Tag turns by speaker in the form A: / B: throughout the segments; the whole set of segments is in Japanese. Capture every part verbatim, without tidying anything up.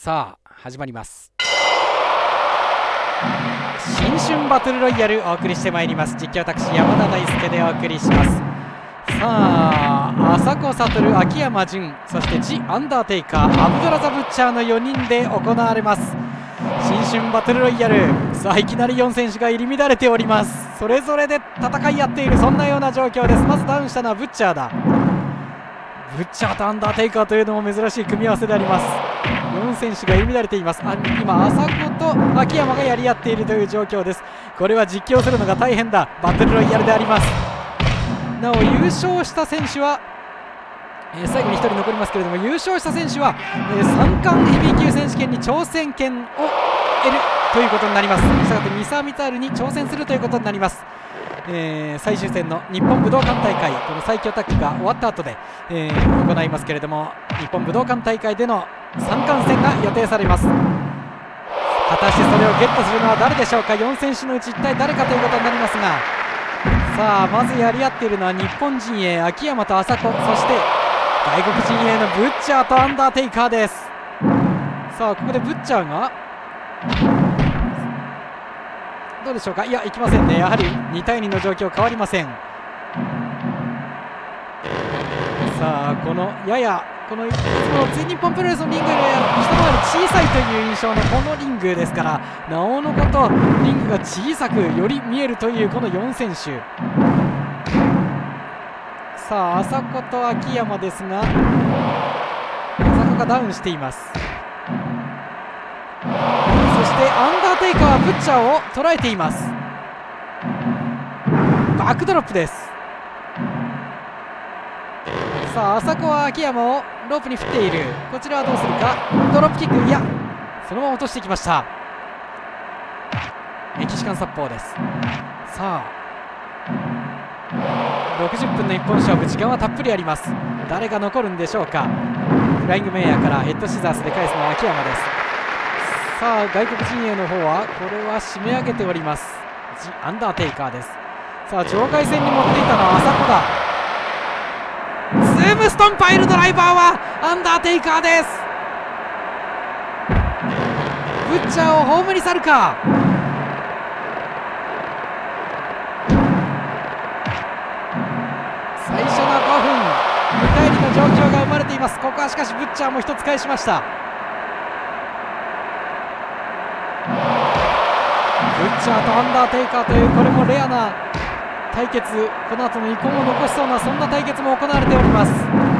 A: さあ始まります。新春バトルロイヤルお送りしてまいります。実況私山田大輔でお送りします。さあ朝子悟、秋山純、そしてジ・アンダーテイカー、アブドラザ・ブッチャーのよにんで行われます。新春バトルロイヤル、さあいきなりよん選手が入り乱れております。それぞれで戦い合っている、そんなような状況です。まずダウンしたのはブッチャーだ。ブッチャーとアンダーテイカーというのも珍しい組み合わせであります。よん選手が入り乱れています。あ今朝子と秋山がやり合っているという状況です。これは実況するのが大変だバトルロイヤルであります。なお優勝した選手は、えー、最後にひとり残りますけれども、優勝した選手は、えー、三冠ヘビー級選手権に挑戦権を得るということになります。したがってミサミタールに挑戦するということになります。えー、最終戦の日本武道館大会、この最強タッグが終わった後で、えー、行いますけれども、日本武道館大会での三冠戦が予定されます。果たしてそれをゲットするのは誰でしょうか。よん選手のうち一体誰かということになりますが、さあまずやり合っているのは日本陣営秋山と朝子、そして外国陣営のブッチャーとアンダーテイカーです。さあここでブッチャーがどうでしょうか。いや行きませんね。やはりに対にの状況変わりません。さあこのややこのいつもの全日本プロレスのリングより一回り小さいという印象のこのリングですから、なおのことリングが小さくより見えるというこのよん選手。さあ朝子と秋山ですが、朝子がダウンしています。そしてアンダーテイカーはブッチャーを捉えています。バックドロップです。さあ朝子は秋山をロープに振っている。こちらはどうするか。ドロップキック、いやそのまま落としてきました。メキシカン殺法です。さあろくじゅっぷんの一本勝負、時間はたっぷりあります。誰が残るんでしょうか。フライングメイヤーからヘッドシザースで返すのは秋山です。さあ外国陣営の方はこれは締め上げております。ジ・アンダーテイカーです。さあ場外戦に持っていたのは朝子だ。ズームストンパイルドライバーはアンダーテイカーです。ブッチャーをホームに去るか。最初のごふんに対にの状況が生まれています。ここはしかしブッチャーも一つ返しました。ブッチャーとアンダーテイカーというこれもレアな対決、この後の遺恨を残しそうなそんな対決も行われております。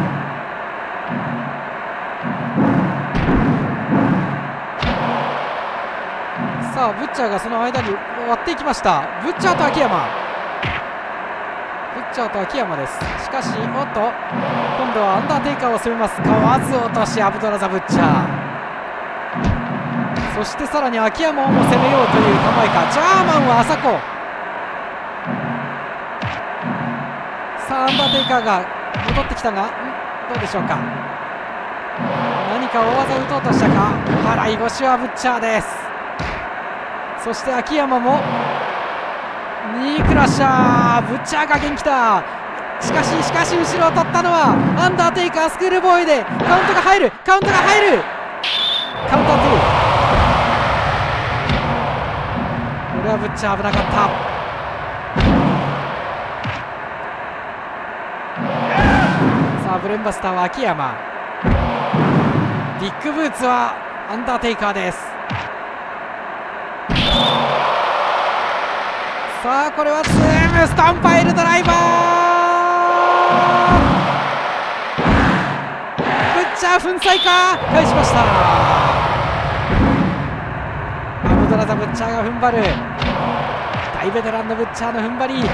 A: さあブッチャーがその間に割っていきました。ブッチャーと秋山、ブッチャーと秋山です。しかしおっと今度はアンダーテイカーを攻めます。かわず落としアブドラザ・ブッチャー、そしてさらに秋山をも攻めようという構えか。ジャーマンは朝子。さあアンダーテイカーが戻ってきたが、どうでしょうか。何か大技打とうとしたか。払い腰はブッチャーです。そして秋山もニークラッシャー、ブッチャーが元気だ。しかししかし後ろを取ったのはアンダーテイカー。スクールボーイでカウントが入る、カウントが入る、カウントを取る。これはブッチャー危なかった。さあブレンバスターは秋山、ビッグブーツはアンダーテイカーです。さあこれはズームストンパイルドライバー、ブッチャー粉砕か、返しました。アブドラザ・ブッチャーが踏ん張る。大ベテランのブッチャーの踏ん張り。ジャー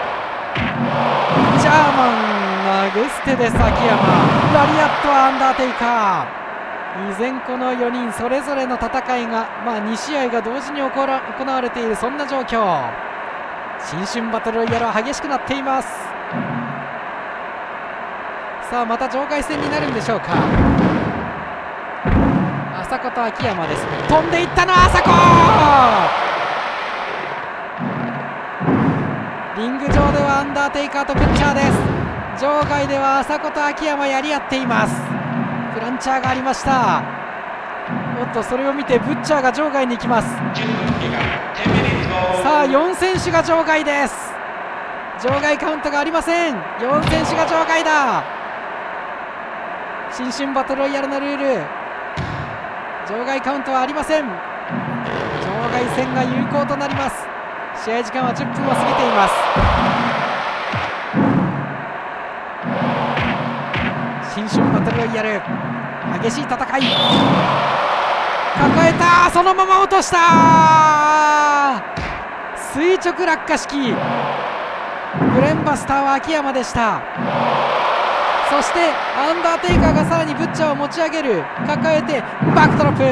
A: マン投げ捨てです。秋山、ラリアットはアンダーテイカー。依然このよにんそれぞれの戦いが、まあ、に試合が同時に行われているそんな状況。新春バトルロイヤルは激しくなっています。さあまた場外戦になるんでしょうか。朝子と秋山です。飛んでいったのは朝子。リング上ではアンダーテイカーとブッチャーです。場外では朝子と秋山やり合っています。プランチャーがありました。 おっと、それを見てブッチャーが場外に行きます。さあよん選手が場外です。場外カウントがありません。よん選手が場外だ。新春バトルロイヤルのルール、場外カウントはありません。場外戦が有効となります。試合時間はじゅっぷんを過ぎています。新春バトルロイヤル、激しい戦い。抱えた、そのまま落とした。垂直落下式。ブレンバスターは秋山でした。そしてアンダーテイカーがさらにブッチャーを持ち上げる。抱えてバックドロップ。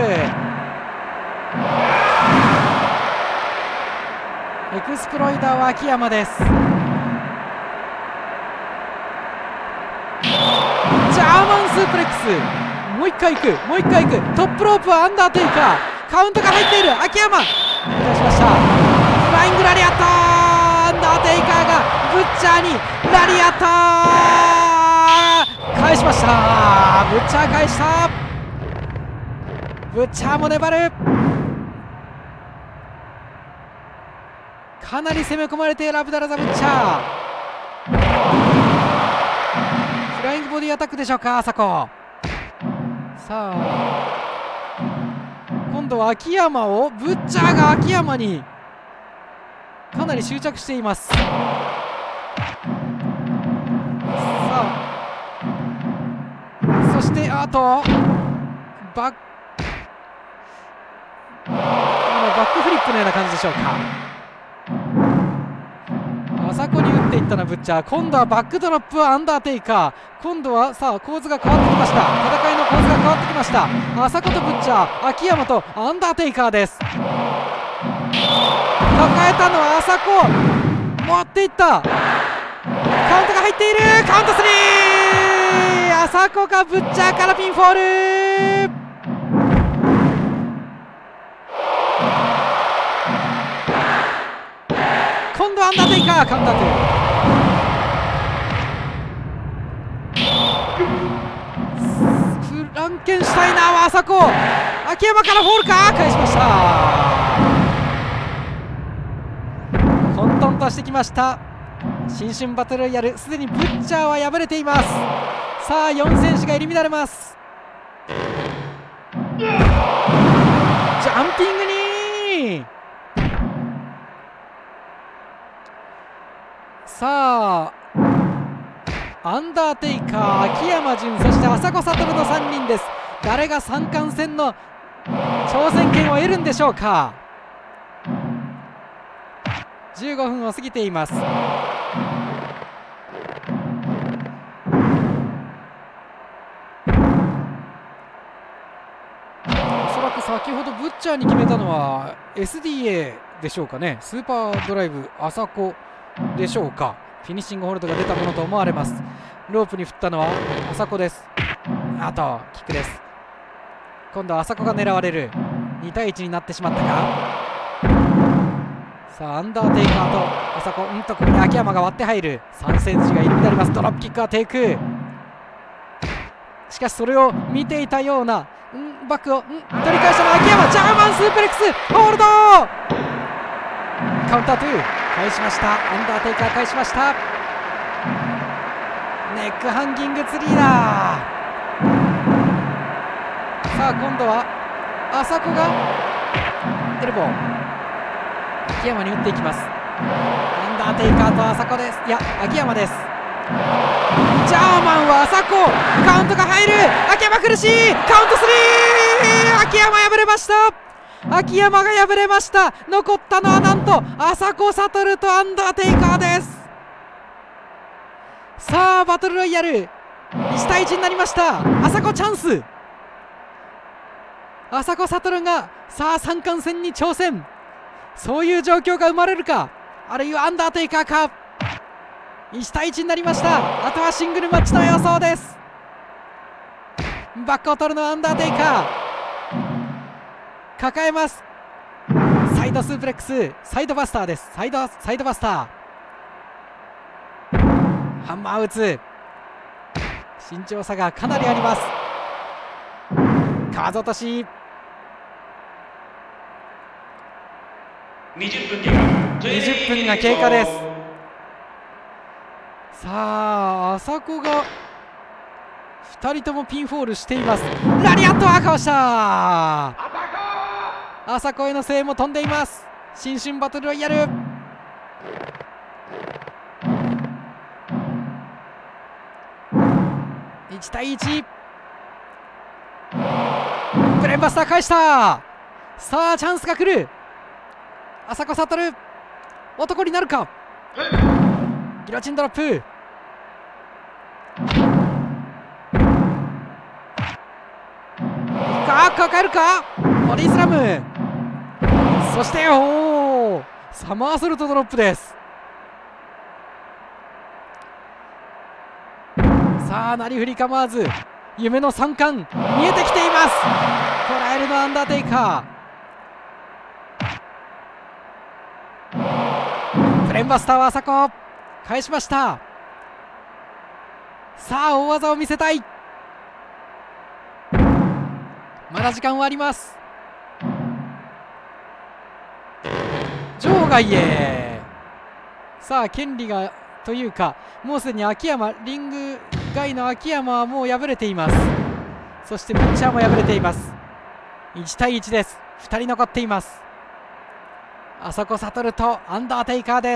A: エクスプロイダーは秋山です。ジャーマンスープレックス、もう一回いく、もう一回いく。トップロープはアンダーテイカー。カウントが入っている。秋山出しました。フライングラリアット。アンダーテイカーがブッチャーにラリアット返しました。ブッチャー返した。ブッチャーも粘る。かなり攻め込まれているアブダラザ・ブッチャー。フライングボディアタックでしょうか、朝子。さあ今度は秋山を、ブッチャーが秋山にかなり執着しています。さあそしてあとバックバックフリップのような感じでしょうか。朝子に打っていったのはブッチャー。今度はバックドロップはアンダーテイカー。今度はさあ構図が変わってきました。戦いの構図が変わってきました。朝子とブッチャー、秋山とアンダーテイカーです。抱えたのは朝子、持っていった。カウントが入っている。カウントスリー。朝子がブッチャーからピンフォール。今度はアンダーテイカー、カウンターという。フランケンシュタイナーは朝子、秋山からフォールか、返しました。混沌としてきました。新春バトルロイヤル、すでにブッチャーは敗れています。さあよん選手が入り乱れます。ジャンピングにさあアンダーテイカー、秋山純、そして朝子悟のさんにんです。誰が三冠戦の挑戦権を得るんでしょうか。じゅうごふんを過ぎています。おそらく先ほどブッチャーに決めたのは エスディーエー でしょうかね。スーパードライブ朝子でしょうか。フィニッシングホールドが出たものと思われます。ロープに振ったのは朝子です。あとキックです。今度は朝子が狙われる。に対いちになってしまったか。さあアンダーテイカーと朝子、うんとここに秋山が割って入る。さん選手が入り乱れます。ドロップキックはテイク。しかしそれを見ていたような、んバックをん取り返したのは秋山。ジャーマンスープレックスホールド。カウンタートゥー返しました。アンダーテイカー返しました。ネックハンギングツリーだ。さあ今度は朝子がエルボー、秋山に打っていきます。アンダーテイカーと朝子です。いや秋山です。ジャーマンは朝子、カウントが入る。秋山苦しい。カウントスリー。秋山敗れました。秋山が敗れました。残ったのはなんと朝子悟とアンダーテイカーです。さあバトルロイヤルいち対いちになりました。朝子チャンス。朝子悟がさあ三冠戦に挑戦。そういう状況が生まれるか、あるいはアンダーテイカーか。いち対いちになりました。あとはシングルマッチの予想です。バックを取るのはアンダーテイカー。抱えます。サイドスープレックス、サイドバスターです。サイドサイドバスター、ハンマー打つ。身長差がかなりあります。風落とし
B: にじゅっぷん経過。
A: にじゅっぷんが経過です。さあ朝子がふたりともピンフォールしています。ラリアットはかわした。朝子への声援も飛んでいます。新春バトルロイヤル。いちたいいち。ブレンバスター返した。さあチャンスが来る。朝子悟男になるか。ギロチンドロップ。か抱えるか。ボディスラム。そしておおサマーソルトドロップです。さあなりふり構わず夢の三冠見えてきています。トラエルのアンダーテイカー。プレンバスターは朝子返しました。さあ大技を見せたい。まだ時間はあります。場外へ。さあ権利がというかもうすでに秋山リング外の秋山はもう敗れています。そしてブッチャーも敗れています。いちたいいちです。ふたり残っています。朝子悟とアンダーテイカーです。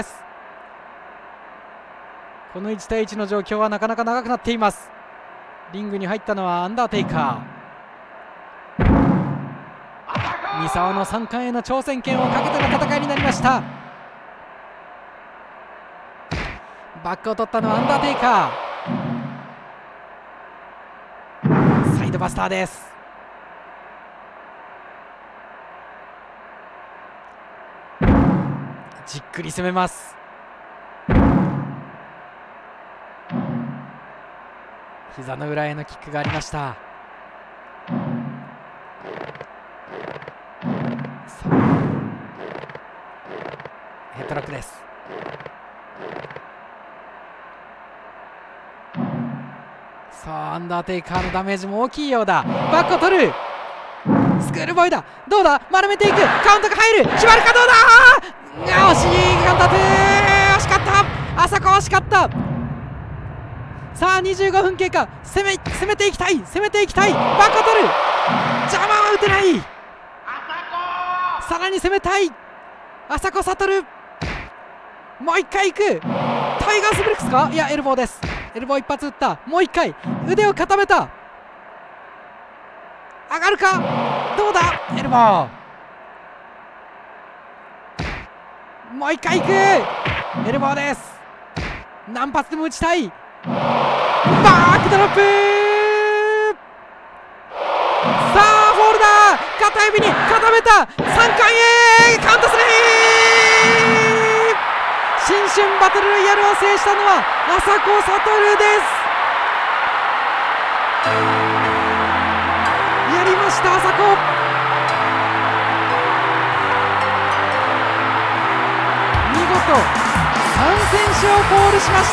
A: このいちたいいちの状況はなかなか長くなっています。リングに入ったのはアンダーテイカー。三沢のさん冠への挑戦権をかけての戦いになりました。バックを取ったのはアンダーテイカー。サイドバスターです。じっくり攻めます。膝の裏へのキックがありました。さあヘッドロックです。さあアンダーテイカーのダメージも大きいようだ。バックを取る。スクールボーイだ。どうだ丸めていく。カウントが入る。決まるかどうだ。惜しい。カウンター惜しかった。朝子惜しかった。さあにじゅうごふん経過。攻め攻めていきたい。攻めていきたい。バックを取る。邪魔は打てない。さらに攻めたい。朝子悟。もう一回いく。タイガースブレックスか。いやエルボーです。エルボー一発打った。もう一回腕を固めた。上がるか。どうだエルボー。もう一回いく。エルボーです。何発でも打ちたい。バックドロップ。さあフォールだ。片指に固めた。さん冠へカウントスリー。新春バトルロイヤルを制したのは朝子悟です。やりました朝子。見事さん選手をコールしました。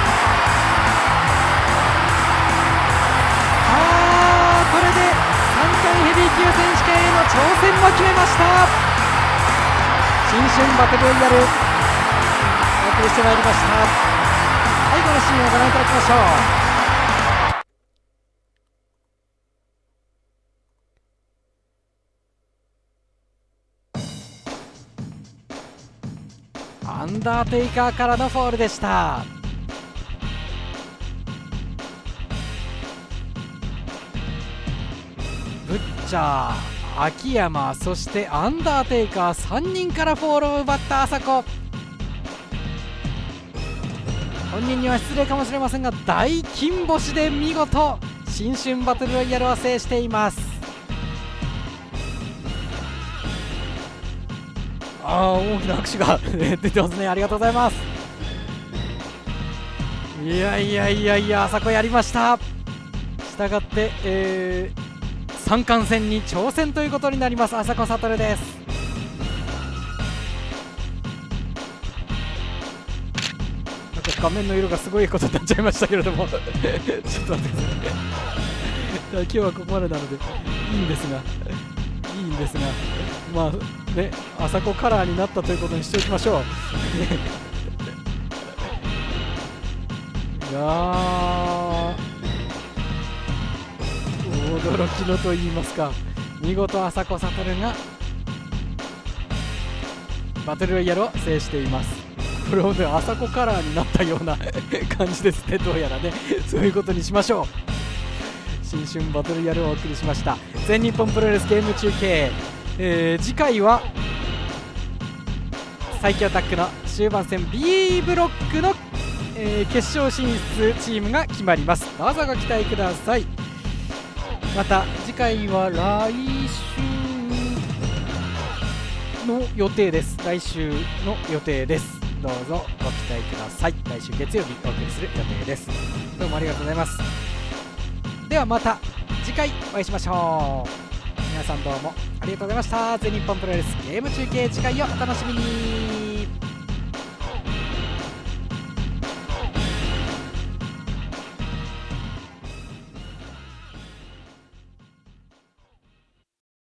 A: あーこれでさん冠ヘビー級選手権への挑戦も決めました。新春バトルロイヤルお送りしてまいりました。最後のシーンをご覧いただきましょう。アンダーテイカーからのフォールでした。ブッチャー、秋山、そしてアンダーテイカーさんにんからフォールを奪った朝子。本人には失礼かもしれませんが大金星で見事新春バトルロイヤルを制しています。ああ大きな拍手が出てますね。ありがとうございます。いやいやいやいや朝子やりました。したがって、えー、三冠戦に挑戦ということになります朝子悟です。画面の色がすごいことになっちゃいましたけれどもちょっと待ってください今日はここまでなのでいいんですがいいんですがまあね、朝子カラーになったということにしておきましょう。ね、いやー、驚きのと言いますか、見事朝子悟がバトルロイヤルを制しています。これをね、朝子カラーになったような感じですね。どうやらね、そういうことにしましょう。新春バトルロイヤルをお送りしました。全日本プロレスゲーム中継、えー、次回は最強タッグの終盤戦 B ブロックの、えー、決勝進出チームが決まります。どうぞご期待ください。また次回は来週の予定です。来週の予定です。どうぞご期待ください。来週月曜日お送りする予定です。どうもありがとうございます。ではまた次回お会いしましょう。皆さんどうもありがとうございました。全日本プロレスゲーム中継、次回をお楽しみに。